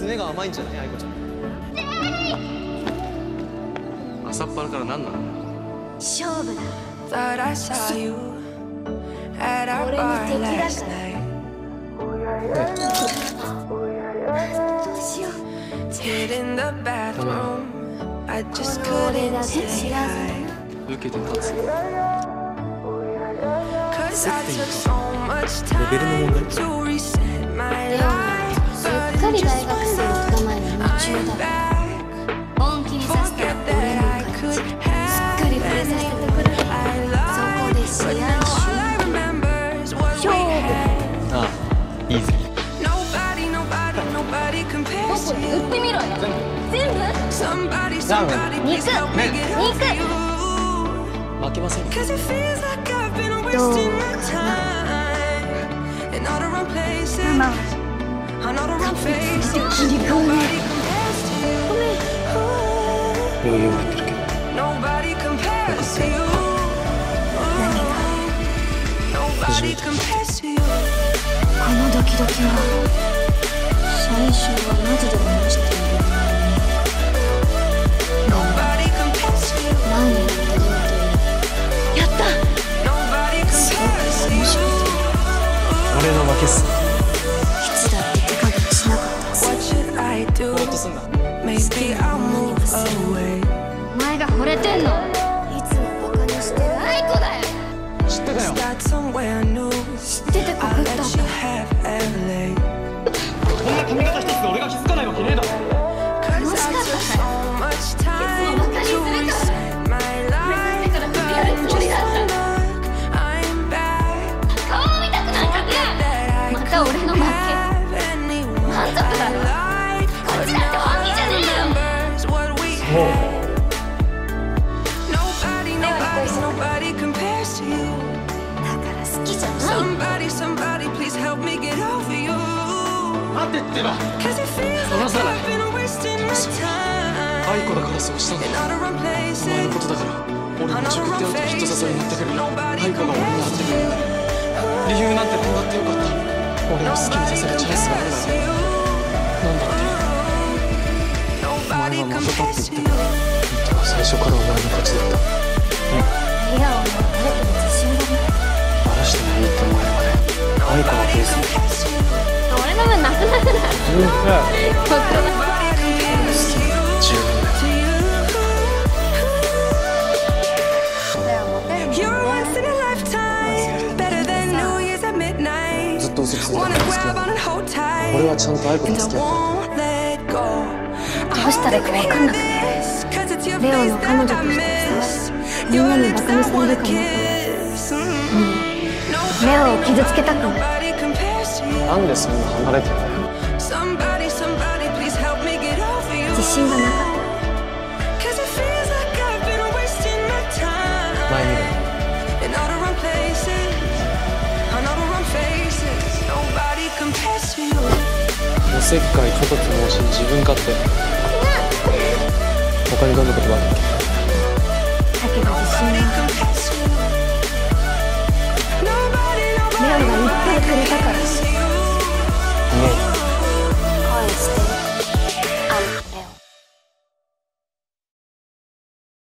詰めが甘いんじゃない、愛子ちゃん。朝っぱらから何なの。 勝負だ。 Thought I saw you at our bar last night. どうしよう。 Hid in the bathroom. I just couldn't say hi. 受けて立つ。 Cause I took so much レベルの time 問題。 to reset my レオン life. すっかり大学生の捕まえに夢中だ。本気にさせたら俺の勝ち。すっかり触れさせたところで、そこで試合終了。勝負。 ああ、いいぜ。 Nobody compares 僕 to 売 you. ってみろよ。全部？ Somebody, 肉 please help me get over you. 負けません。 Cause it feels like I've been どう wasting か my な。 time in all the wrong places, ママ、 on all the wrong 切 faces. り替えね。 Nobody compares to you. ごめん。 余裕持ってるけど。 Nobody compares to you. Nobody compares to you. このドキドキは最初はマジで話している。 Nobody compares to you. 何やってるのという。やった。 Nobody compares to you. 俺の負けっす。 いつだって手加減しなかったはず。 What should I do? ぼーっとすんな。 Maybe I'll move away. お前が惚れてんの。いつもバカにしてる愛子だよ。 知ってたよ。 Start somewhere new. 知ってて告 I'll ったん let だ。 you have LA. こんな髪型一つで俺が気づかないわけねえだろ。 Cause I took so much time to reset my life. But just a look, I'm back. 顔見たくなんかね。 That I また俺の負け。 have anyone 満足だろ。 like. こっちだって本気じゃねえよ。 Remembers what we もう had. Nobody compares to you. だから好きじゃない。 Somebody, please help me get over you. 待てってば。 Cause it feels like I've been wasting my 愛 time 子だからそうしたんだ。 in all the wrong お前 places. のことだから。俺も塾ってやるとヒット誘いに行ってくる。愛子が俺に会ってくる。理由なんてどうだってよかった。俺を好きにさせるチャンスがあるなら。なんだって。お前は負けたって言ってた。でも最初からお前の勝ちだった。 笑顔も晴れてる自信がない。 バラしてもいいって思えるまで愛子のペースで。 俺の分なくなるな。 十分だよ。十分だよ。 You're once in a lifetime, better than New Year's at midnight. ずっと嘘ついてた Wanna から好き grab な on の。 and hold tight. 俺はちゃんと愛子と And I 付き合って won't let go. どうしたらいいか分かんなくて。 Cause it's your レオ face の彼女 that と I してふさわし miss. い。みんな Your に lips バカに that さ I れる wanna かも。 kiss. レオを傷つけたくない。 Nobody compares to you. なんでそんな離れてんだよ。 Somebody, please help me get over you. 自信がなかっ Cause it feels like I've been wasting my 前見 time ろ。 in all the wrong places, on all the wrong faces. Nobody compares to you. おせっかいことつもし自分勝手。他にどんなことがあるっけ。 た。だけど自信は